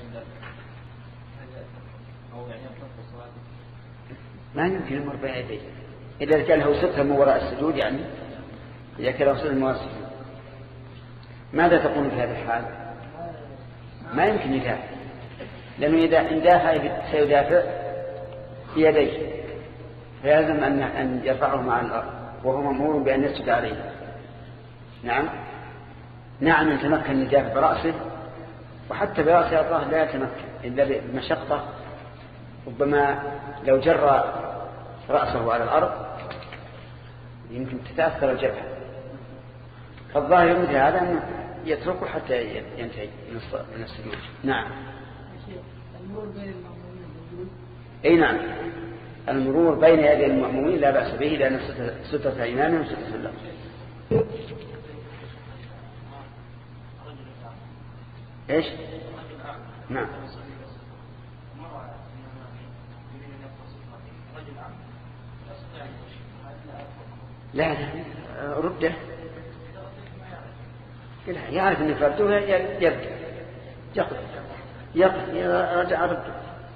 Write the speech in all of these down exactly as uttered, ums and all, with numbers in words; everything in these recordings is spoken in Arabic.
ما يمكن يمر بين يديه إذا كان له ستر من وراء السجود، يعني إذا كان له ستر من وراء السجود. ماذا تقول في هذا الحال؟ ما يمكن يدافع، لأنه إذا اندافع سيدافع بيديه، فيلزم أن يرفعه مع الأرض وهو مأمور بأن يسجد عليه. نعم نعم يتمكن يدافع برأسه، وحتى برأسه الله لا يتمكن إلا بمشقة، ربما لو جر رأسه على الأرض يمكن تتأثر الجبهة. فالظاهر مثل هذا أنه يتركه حتى ينتهي من السجود. نعم المرور بين المأمومين. أي نعم المرور بين يدي المأمومين لا بأس به، لأن سترة إمامهم وسترة الله. إيش؟ نعم لا لا رده يعرف أن فرده يرجع يقف يقف يرجع رده.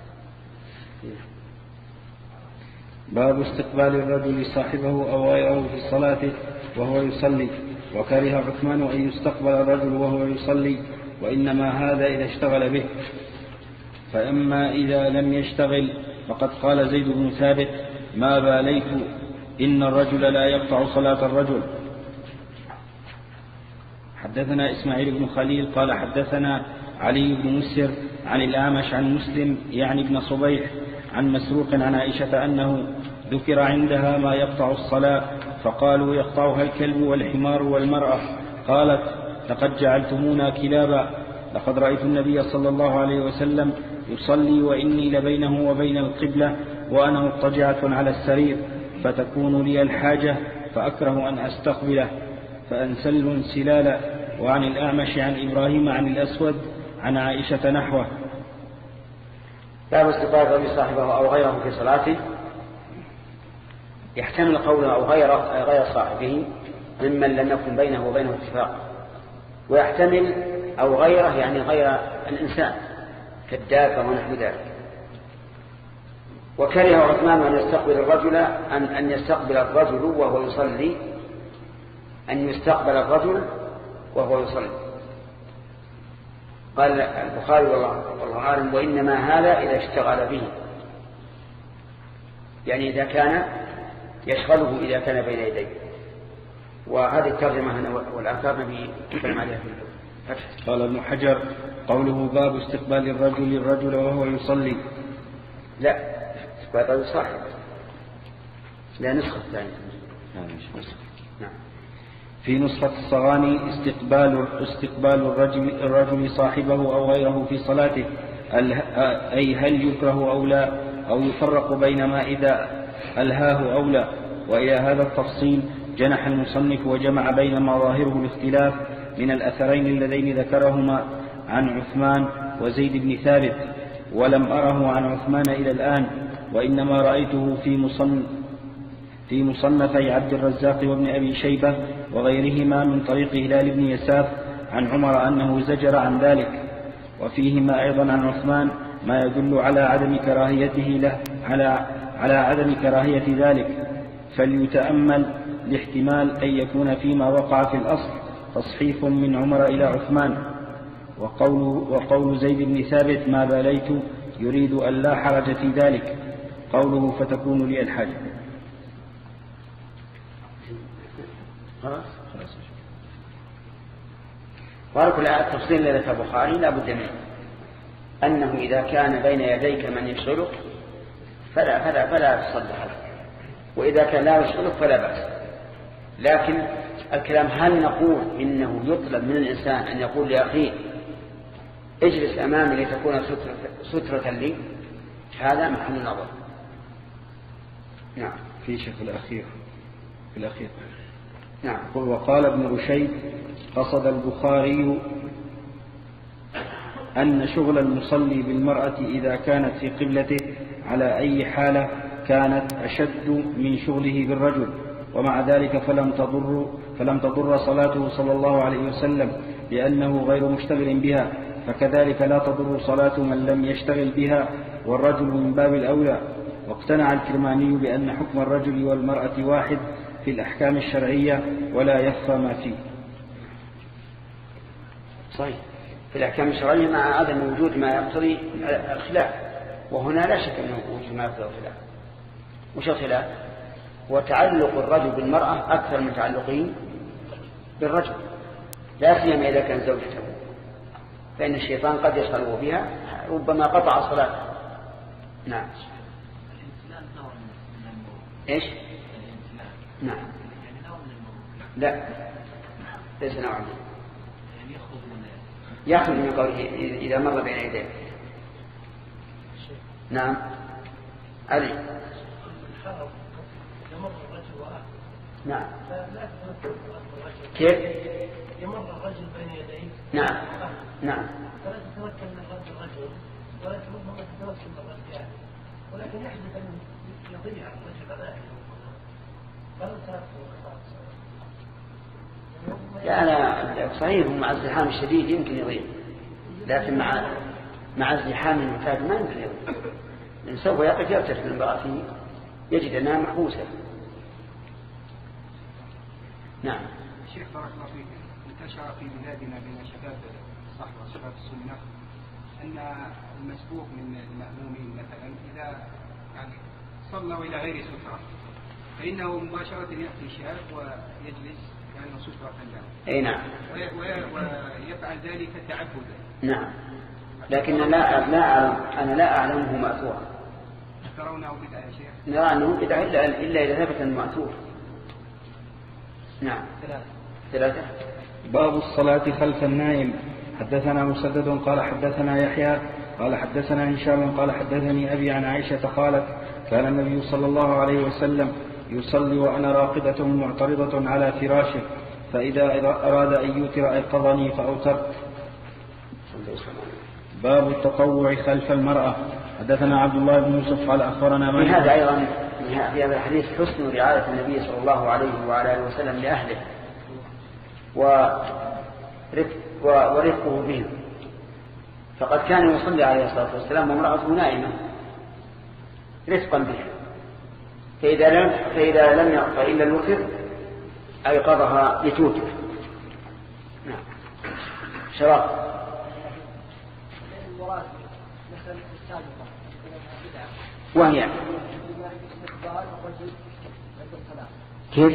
باب استقبال الرجل صاحبه أو غيره في صلاته وهو يصلي. وكره عثمان أن يستقبل الرجل وهو يصلي، وإنما هذا إذا اشتغل به. فأما إذا لم يشتغل فقد قال زيد بن ثابت: ما باليت إن الرجل لا يقطع صلاة الرجل. حدثنا إسماعيل بن خليل قال حدثنا علي بن مسر عن الأعمش عن مسلم يعني ابن صبيح عن مسروق عن عائشة أنه ذكر عندها ما يقطع الصلاة، فقالوا: يقطعها الكلب والحمار والمرأة. قالت: لقد جعلتمونا كلابا. لقد رأيت النبي صلى الله عليه وسلم يصلي وإني لبينه وبين القبلة وأنا مضطجعة على السرير، فتكون لي الحاجة فأكره أن أستقبله فأنسل انسلالا. وعن الأعمش عن إبراهيم عن الأسود عن عائشة نحوه. باب استقبال الرجل صاحبه أو غيره في صلاته. يحتمل قوله أو غير غير صاحبه ممن لم يكن بينه وبينه اتفاق، ويحتمل أو غيره يعني غير الإنسان كالدابة ونحو ذلك. وكره عثمان أن يستقبل الرجل أن أن يستقبل الرجل وهو يصلي أن يستقبل الرجل وهو يصلي. قال البخاري والله أعلم: وإنما هذا إذا اشتغل به، يعني إذا كان يشغله إذا كان بين يديه. وهذه الترجمة هنا والآثار نبي يتكلم عليها في الفتح. قال ابن حجر: قوله باب استقبال الرجل الرجل وهو يصلي. لا استقبال الرجل صاحب، لا نسخة ثانية. نعم. في نسخة الصغاني استقبال استقبال الرجل الرجل صاحبه أو غيره في صلاته، أي هل يكره أو لا، أو يفرق بين ما إذا ألهاه أو لا. وإلى هذا التفصيل جنح المصنف وجمع بين ما ظاهره الاختلاف من الأثرين اللذين ذكرهما عن عثمان وزيد بن ثابت، ولم أره عن عثمان إلى الآن، وإنما رأيته في مصنف في مصنفي عبد الرزاق وابن أبي شيبة وغيرهما من طريق هلال بن يساف عن عمر أنه زجر عن ذلك. وفيهما أيضا عن عثمان ما يدل على عدم كراهيته له على على عدم كراهية ذلك، فليتأمل لاحتمال أن يكون فيما وقع في الأصل تصحيف من عمر إلى عثمان. وقول, وقول زيد بن ثابت: ما باليت، يريد أن لا حرج في ذلك. قوله: فتكون لي الحاجة. وعلى كل التفصيل الذي ذكر البخاري لا بد منه، أنه إذا كان بين يديك من يشغلك فلا فلا فلا تصلي عليه، وإذا كان لا يشغلك فلا بأس. لكن الكلام هل نقول إنه يطلب من الإنسان أن يقول لأخيه اجلس أمامي لتكون سترة, سترة لي؟ هذا محل نظر. نعم. في شيخ الأخير في الأخير نعم. وقال ابن رشيد: قصد البخاري أن شغل المصلي بالمرأة إذا كانت في قبلته على أي حالة كانت أشد من شغله بالرجل، ومع ذلك فلم تضر, فلم تضر صلاته صلى الله عليه وسلم لأنه غير مشتغل بها، فكذلك لا تضر صلاة من لم يشتغل بها، والرجل من باب الأولى. واقتنع الكرماني بأن حكم الرجل والمرأة واحد في الأحكام الشرعية ولا يخفى ما فيه. صحيح، في الأحكام الشرعية مع عدم وجود ما يقتضي الخلاف، وهنا لا شك أنه وجود ما يقتضي الخلاف. وش الخلاف؟ وتعلق الرجل بالمرأة أكثر من تعلقه بالرجل، لا سيما إذا كان زوجته، فإن الشيطان قد يشغله بها ربما قطع صلاته. نعم. إيش؟ نعم. لا، ليس نوعا. يأخذ من قوله إذا مر بين يديه. نعم. علي. نعم. كيف؟ يمر الرجل بين يديه. نعم. نعم. فلا تتمكن من رد الرجل ولا ربما تتمكن من ردها، ولكن يحدث أن يضيع الرجل على أهله فلا تأخذ. لا لا صحيح، مع الزحام الشديد يمكن يضيع، لكن مع مع الزحام المعتاد ما يمكن يضيع، لأن سوف يقف يرتفع المرأة فيه يجد أنها محبوسة. نعم. شيخ بارك الله فيك، انتشر في بلادنا بين شباب الصحوة وشباب السنة أن المسبوق من المأمومين مثلا إذا يعني صلوا إلى غير سترة فإنه مباشرة يأتي شاب ويجلس كأنه سترة له. أي نعم. ويفعل ذلك تعبدا. نعم. لكن لا لا أعلم أنا لا أعلمه مأثورا. ترونه بدعة يا شيخ؟ نرى أنه بدعة إلا إلا إذا ثبت المأثور. نعم. ثلاثة. باب الصلاة خلف النائم. حدثنا مسدد قال حدثنا يحيى قال حدثنا هشام قال حدثني أبي عن عائشة قالت كان النبي صلى الله عليه وسلم يصلي وأنا راقدة معترضة على فراشه، فإذا أراد أن يوتر أيقظني فأوترت. باب التطوع خلف المرأة. حدثنا عبد الله بن يوسف قال أخبرنا من هذا أيضا في هذا الحديث حسن رعاية النبي صلى الله عليه وعلى آله وسلم لأهله ورفقه بهم، فقد كان يصلي عليه الصلاة والسلام وامرأته نائمة رفقا به، فإذا لم فإذا لم يقضى إلا الوتر أيقظها لتوتر. نعم. شراب. وهي كيف؟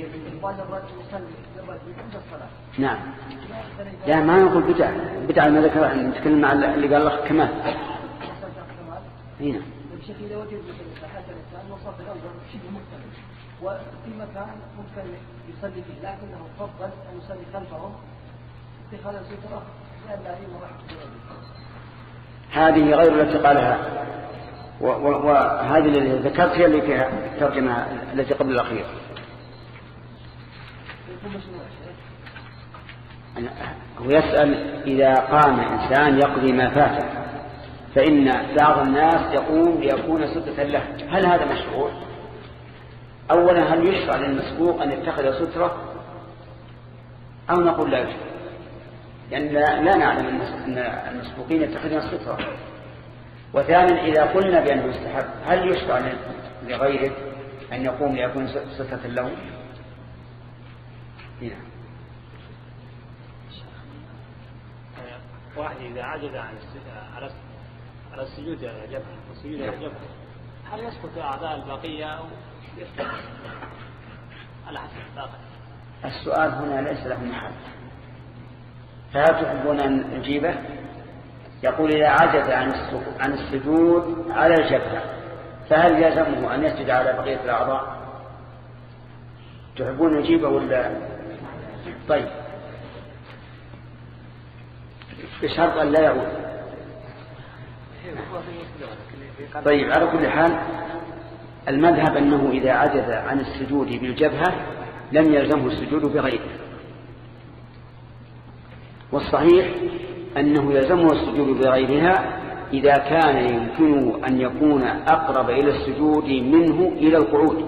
نعم. لا ما نقول بدعة، بدعة ما ذكر نتكلم مع اللي قال لك كمال. هنا. بشكل وجد حتى الإنسان وصف الأول شبه مختلف، وفي مكان ممكن يصلي فيه، لكنه فضل أن يصلي خلفهم اتخاذ سترة لأن لا يمر. هذه غير التي قالها، وهذه التي ذكرت هي اللي فيها ترجمة التي قبل الأخير. هو يسأل إذا قام إنسان يقضي ما فاته، فإن بعض الناس يقوم ليكون سترة له، هل هذا مشروع؟ أولا هل يشرع للمسبوق أن يتخذ سترة أو نقول لا يشرع؟ لأن يعني لا نعلم أن المسبوقين يتخذون السترة. وثانيا إذا قلنا بأنه يستحب هل يشرع لغيره أن يقوم ليكون سترة له؟ هنا. واحد إذا عجز عن على السجود على جبهة والسجود على جبهة هل يسقط أعضاء البقية أو يفتح على حسب الطاقة؟ السؤال هنا ليس له محل، فهل تحبون أن نجيبه؟ يقول إذا عجز عن السجود على الجبهة فهل يلزمه أن يسجد على بقية الأعضاء؟ تحبون نجيبه ولا؟ طيب، بشرط أن لا يعود. طيب، على كل حال المذهب أنه إذا عجز عن السجود بالجبهة لم يلزمه السجود بغيره، والصحيح أنه يلزمه السجود بغيرها إذا كان يمكنه أن يكون أقرب إلى السجود منه إلى القعود.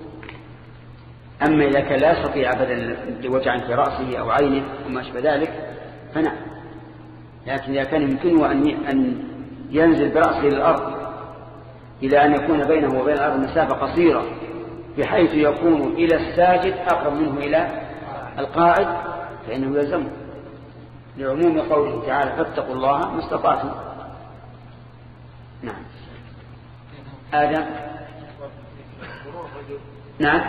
أما إذا كان لا يستطيع أبدا لوجع في رأسه أو عينه وما شابه ذلك فنعم. لكن إذا كان يمكنه أن ينزل برأسه إلى الأرض إلى أن يكون بينه وبين الأرض مسافة قصيرة بحيث يكون إلى الساجد أقرب منه إلى القاعد فإنه يلزمه لعموم قوله تعالى فاتقوا الله ما استطعتم. نعم. آدم. نعم.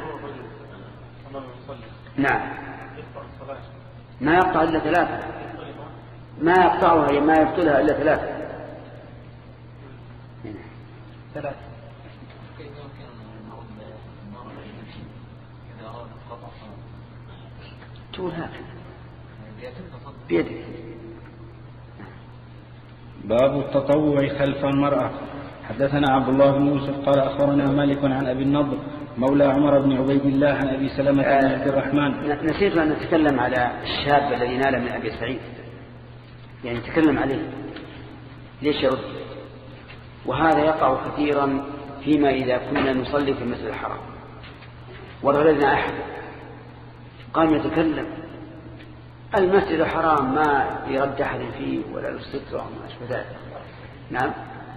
نعم. ما يقطع إلا ثلاثة، ما يقطعها ما يبطلها إلا ثلاثة. ثلاثة. تقول هكذا بيدك. باب التطوع خلف المرأة. حدثنا عبد الله بن يوسف قال أخبرنا مالك عن أبي النضر مولى عمر بن عبيد الله عن أبي سلمة بن عبد الرحمن. نسيت أن نتكلم على الشاب الذي نال من أبي سعيد، يعني نتكلم عليه ليش يرد، وهذا يقع كثيرا فيما إذا كنا نصلي في المسجد الحرام وردنا أحد قام يتكلم المسجد الحرام ما يرد أحد فيه ولا يستطر وما أشبه ذلك. نعم.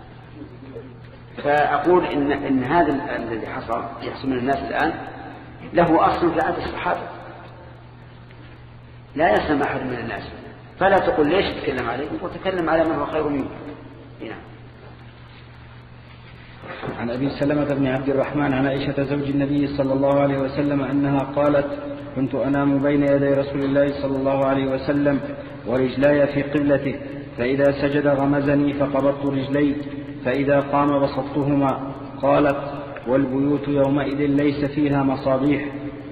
فأقول إن, إن هذا الذي حصل يحصل من الناس الآن له أصل في عهد الصحابة، لا يسمع أحد من الناس، فلا تقول ليش تتكلم عليه، وتكلم على من هو خير منه. نعم. عن أبي سلمة بن عبد الرحمن عن عائشة زوج النبي صلى الله عليه وسلم أنها قالت كنت أنام بين يدي رسول الله صلى الله عليه وسلم ورجلاي في قبلته، فإذا سجد غمزني فقبضت رجلي، فإذا قام بسطتهما. قالت والبيوت يومئذ ليس فيها مصابيح.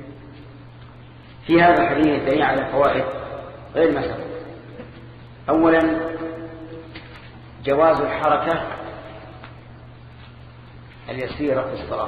في هذا الحديث دليل على فوائد غير ما سبق. أولا جواز الحركة اليسيرة في الصلاة،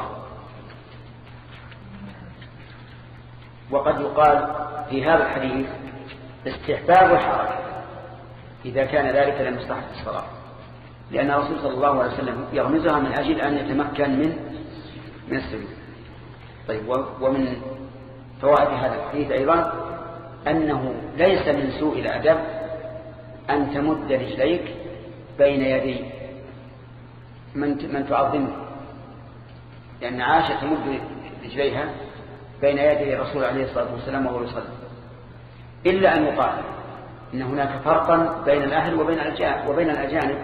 وقد يقال في هذا الحديث استحباب الحركة إذا كان ذلك لمستحب الصلاة، لأن الرسول صلى الله عليه وسلم يغمزها من أجل أن يتمكن من من السجود. طيب، ومن فوائد هذا الحديث أيضا أنه ليس من سوء الأدب أن تمد رجليك بين يدي من من تعظمه، لأن عائشة تمد رجليها بين يدي الرسول عليه الصلاة والسلام وهو يصلي، إلا أن يقال إن هناك فرقا بين الأهل وبين وبين الأجانب،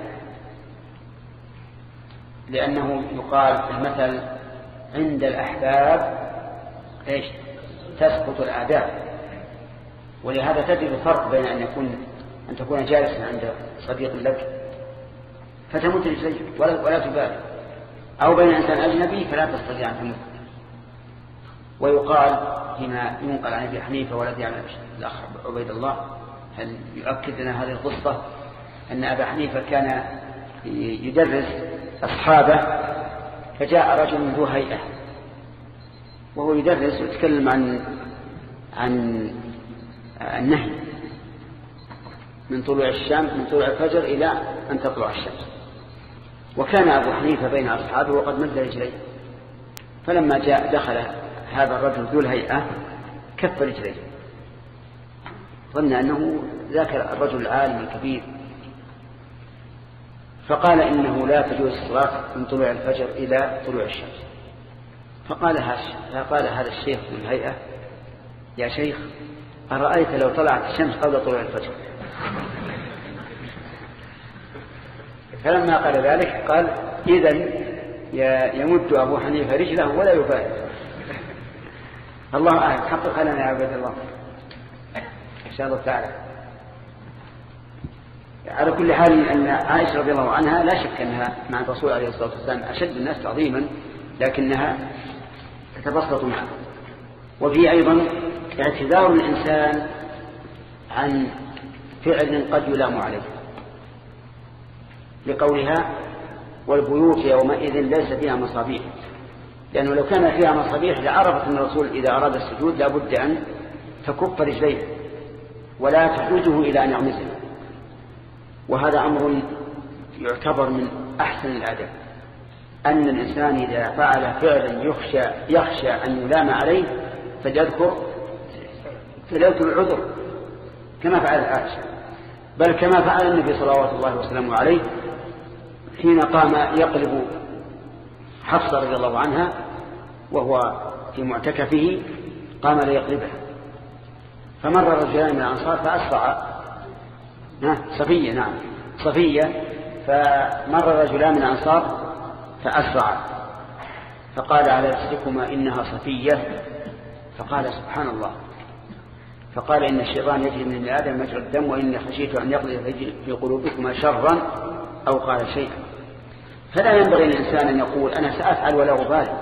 لأنه يقال في المثل عند الأحباب إيش تسقط الآداب، ولهذا تجد الفرق بين أن يكون أن تكون جالسا عند صديق لك فتمد رجليك ولا, ولا تبالي، أو بين إنسان أجنبي فلا تستطيع أن تمد. ويقال فيما ينقل عن أبي حنيفة والذي عن الأخ عبيد الله هل يؤكد لنا هذه القصة أن أبا حنيفة كان يدرس أصحابه، فجاء رجل ذو هيئة وهو يدرس ويتكلم عن عن النهي من طلوع الشمس من طلوع الفجر إلى أن تطلع الشمس، وكان أبو حنيفة بين أصحابه وقد مد رجليه، فلما جاء دخل هذا الرجل ذو الهيئة كف رجليه، ظن أنه ذاك الرجل العالم الكبير، فقال إنه لا تجوز الصلاة من طلوع الفجر إلى طلوع الشمس. فقال فقال هذا الشيخ ذو الهيئة يا شيخ أرأيت لو طلعت الشمس قبل طلوع الفجر؟ فلما قال ذلك قال إذن يمد أبو حنيفة رجله ولا يبالي. الله أعلم، حقق لنا يا عبد الله إن شاء الله تعالى. على كل حال أن عائشة رضي الله عنها لا شك أنها مع الرسول عليه الصلاة والسلام أشد الناس تعظيما، لكنها تتبسط معه. وفي أيضا اعتذار الإنسان عن فعل قد يلام عليه، لقولها والبيوت يومئذ ليس فيها مصابيح، لأنه لو كان فيها مصابيح لعرفت أن الرسول إذا أراد السجود لابد أن تكف رجليه ولا تحوجه إلى أن يغمزه، وهذا أمر يعتبر من أحسن الآداب، أن الإنسان إذا فعل فعلا يخشى, يخشى أن يلام عليه فليذكر فليذكر العذر كما فعل عائشة، بل كما فعل النبي صلوات الله وسلامه عليه حين قام يقلب حفصة رضي الله عنها وهو في معتكفه، قام ليقلبها، فمر رجلان من الأنصار فأسرع صفية نعم صفية فمر رجلان من الأنصار فأسرع فقال على رسلكما إنها صفية، فقال سبحان الله، فقال إن الشيطان يجري من ابن آدم مجرى الدم وإن خشيت أن يقضي في قلوبكما شرا أو قال شيئا. فلا ينبغي للإنسان أن يقول أنا سأفعل ولا أبالي.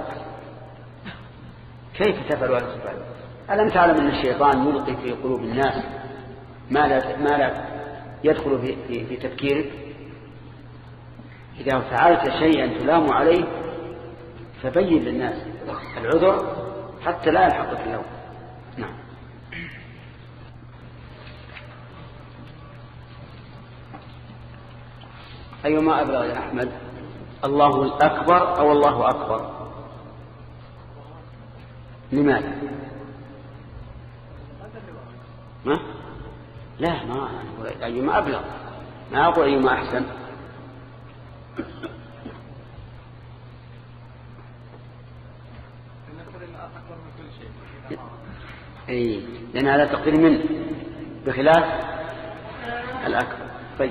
كيف تفعل ولا تبالي؟ ألم تعلم أن الشيطان يلقي في قلوب الناس ما لا, ما لا يدخل في, في, في تفكيرك؟ إذا فعلت شيئا تلام عليه فبين للناس العذر حتى لا يلحقك اللوم. نعم. أيما أبلغ يا أحمد، الله الأكبر أو الله أكبر؟ لماذا؟ ما؟ لا ما أيما أبلغ، ما أقول أيما أحسن. أي لأن هذا تقدير منه بخلاف الأكبر. طيب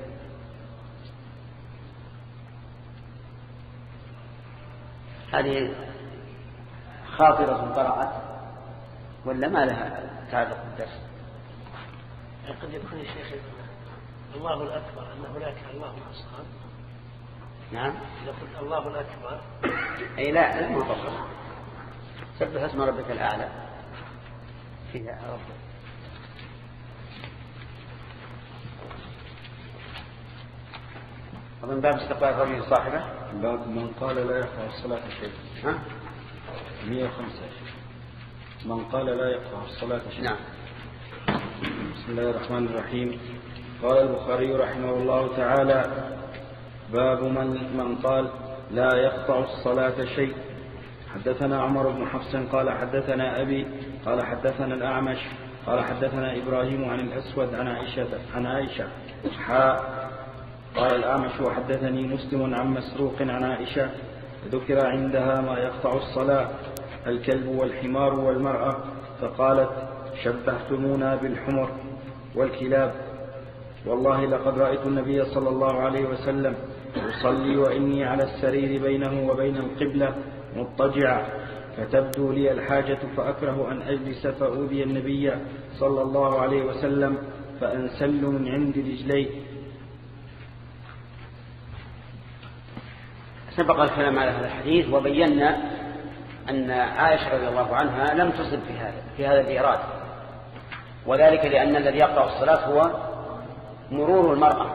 هذه خاطرة طرأت ولا ما لها تعلق بالدرس؟ قد يكون يا شيخ الله الأكبر أن هناك الله أصغر. نعم. إذا قلت الله الأكبر أي لا ما تفضل سبح اسم ربك الأعلى فيها رب. أظن باب استقبال الرجل صاحبه، باب من قال لا يقطع الصلاة شيء. ها؟ مئة وخمسة. من قال لا يقطع الصلاة شيء. نعم. بسم الله الرحمن الرحيم. قال البخاري رحمه الله تعالى: باب من من قال لا يقطع الصلاة شيء. حدثنا عمر بن حفص قال حدثنا أبي قال حدثنا الأعمش قال حدثنا إبراهيم عن الأسود عن عائشة عن عائشة حاء. قال الأعمش وحدثني مسلم عن مسروق عن عائشة ذكر عندها ما يقطع الصلاة الكلب والحمار والمرأة، فقالت: شبهتمونا بالحمر والكلاب، والله لقد رأيت النبي صلى الله عليه وسلم يصلي وإني على السرير بينه وبين القبلة مضطجعا، فتبدو لي الحاجة فأكره أن أجلس فأوذي النبي صلى الله عليه وسلم فأنسل من عند رجليه. سبق الكلام على هذا الحديث وبينا أن عائشة رضي الله عنها لم تصب في هذا في هذا الإيراد، وذلك لأن الذي يقطع الصلاة هو مرور المرأة،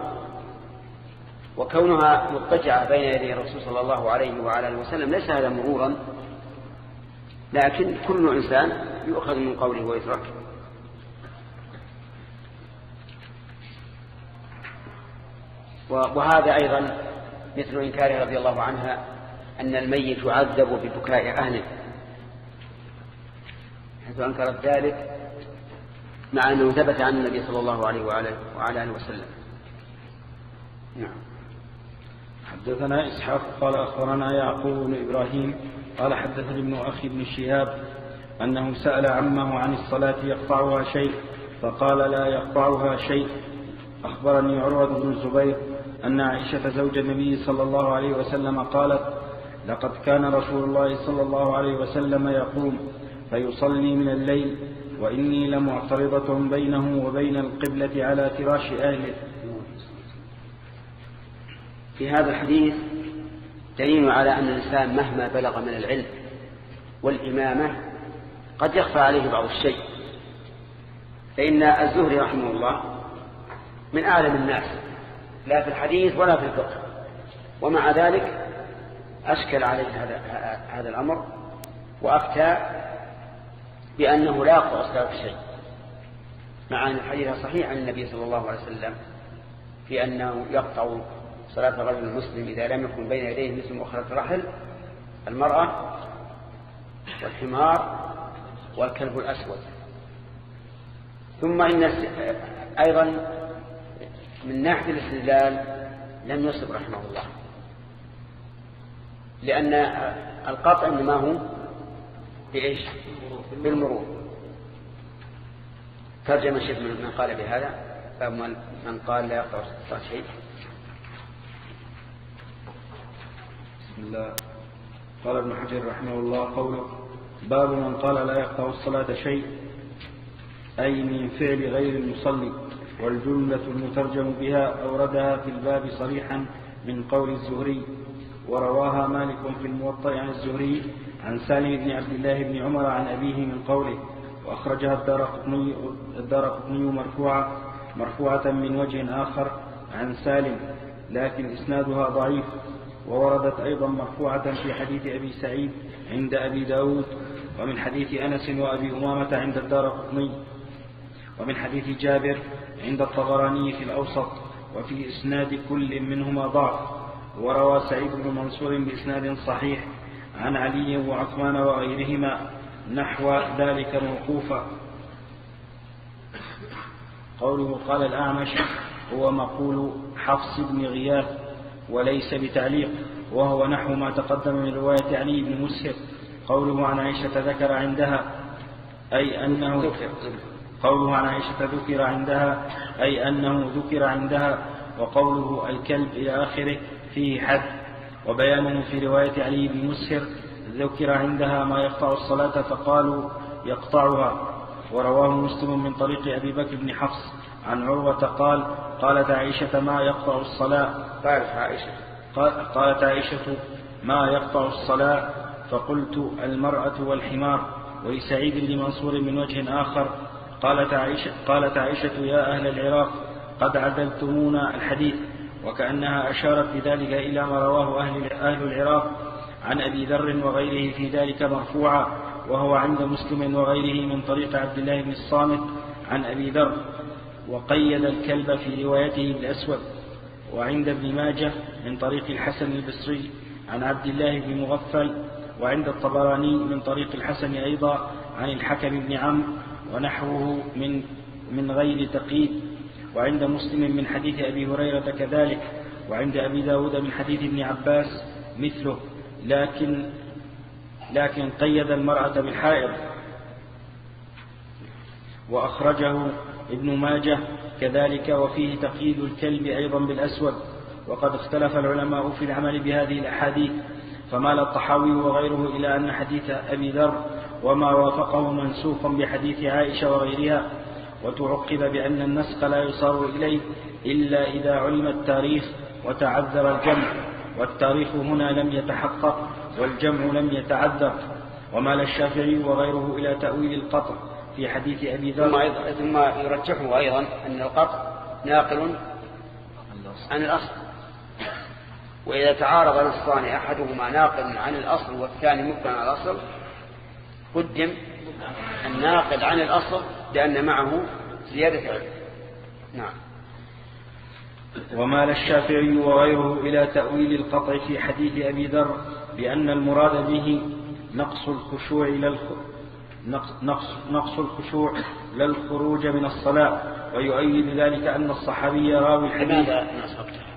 وكونها مضطجعة بين يدي الرسول صلى الله عليه وعلى اله وسلم ليس هذا مرورا، لكن كل إنسان يؤخذ من قوله ويترك. وهذا أيضا مثل إنكاره رضي الله عنها أن الميت يعذب ببكاء أهله، حيث أنكرت ذلك مع أنه ثبت عن النبي صلى الله عليه وعلى آله وسلم. نعم. حدثنا إسحاق قال أخبرنا يعقوب بن إبراهيم قال حدثني ابن أخي بن شهاب أنه سأل عمه عن الصلاة يقطعها شيء فقال لا يقطعها شيء. أخبرني عروة بن الزبير أن عائشة زوج النبي صلى الله عليه وسلم قالت: لقد كان رسول الله صلى الله عليه وسلم يقوم فيصلي من الليل وإني لمعترضة بينه وبين القبلة على فراش أهله. في هذا الحديث دليل على أن الإنسان مهما بلغ من العلم والإمامة قد يخفى عليه بعض الشيء، فإن الزهري رحمه الله من أعلم الناس لا في الحديث ولا في الفقه، ومع ذلك أشكل عليه هذا هذا الأمر وأفتى بأنه لا يقطع الصلاة شيء، مع أن الحديث صحيح عن النبي صلى الله عليه وسلم في أنه يقطع صلاة الرجل المسلم إذا لم يكن بين يديه مثل مؤخرة الرحل المرأة والحمار والكلب الأسود. ثم إن أيضا من ناحية الاستدلال لم يصب رحمه الله، لأن القطع إنما هو بإيش؟ بالمرور. ترجم الشيخ من قال بهذا، من قال لا يقطع الصلاة شيء. بسم الله. قال ابن حجر رحمه الله قوله: باب من قال لا يقطع الصلاة شيء، أي من فعل غير المصلي. والجملة المترجم بها أوردها في الباب صريحا من قول الزهري، ورواها مالك في الموطأ عن الزهري عن سالم بن عبد الله بن عمر عن أبيه من قوله، وأخرجها الدارقطني الدارقطني مرفوعة مرفوعة من وجه آخر عن سالم، لكن إسنادها ضعيف. ووردت أيضا مرفوعة في حديث أبي سعيد عند أبي داود، ومن حديث أنس وأبي أمامة عند الدارقطني، ومن حديث جابر عند الطبراني في الأوسط، وفي إسناد كل منهما ضعف. وروى سعيد بن منصور بإسناد صحيح عن علي وعثمان وغيرهما نحو ذلك موقوفا. قوله قال الأعمش هو مقول حفص بن غياث وليس بتعليق، وهو نحو ما تقدم من رواية علي بن مسهر. قوله عن عائشة ذكر عندها أي أنه قوله عن عائشة ذكر عندها أي أنه ذكر عندها، وقوله الكلب إلى آخره فيه حد. وبيانه في رواية علي بن مسهر ذكر عندها ما يقطع الصلاة فقالوا يقطعها. ورواه مسلم من طريق أبي بكر بن حفص عن عروة قال قالت عائشة ما يقطع الصلاة قالت عائشة قالت عائشة ما يقطع الصلاة، فقلت المرأة والحمار. ولسعيد بن منصور من وجه آخر قالت عائشة, قالت عائشة يا أهل العراق قد عدلتمونا الحديث، وكأنها أشارت بذلك إلى ما رواه أهل, أهل العراق عن أبي ذر وغيره في ذلك مرفوعا، وهو عند مسلم وغيره من طريق عبد الله بن الصامت عن أبي ذر، وقيد الكلب في روايته بالأسود. وعند ابن ماجه من طريق الحسن البصري عن عبد الله بن مغفل، وعند الطبراني من طريق الحسن أيضا عن الحكم بن عمرو ونحوه من من غير تقييد. وعند مسلم من حديث أبي هريرة كذلك، وعند أبي داود من حديث ابن عباس مثله، لكن لكن قيد المرأة بالحائض. وأخرجه ابن ماجه كذلك، وفيه تقييد الكلب أيضا بالأسود. وقد اختلف العلماء في العمل بهذه الأحاديث، فمال الطحاوي وغيره إلى أن حديث أبي ذر وما وافقه منسوخ بحديث عائشة وغيرها، وتعقب بأن النسخ لا يصار إليه إلا إذا علم التاريخ وتعذر الجمع، والتاريخ هنا لم يتحقق والجمع لم يتعذر. ومال الشافعي وغيره إلى تأويل القطع في حديث أبي ذر. ثم يرجحه أيضا أن القطع ناقل عن الأصل، وإذا تعارض نصان أحدهما ناقل عن الأصل والثاني مبنى عن الأصل قدم الناقل عن الأصل لأن معه زيادة علم. نعم. ومال الشافعي وغيره إلى تأويل القطع في حديث أبي ذر بأن المراد به نقص الخشوع نقص, نقص الخشوع للخروج من الصلاة، ويؤيد ذلك أن الصحابي راوي الحديث.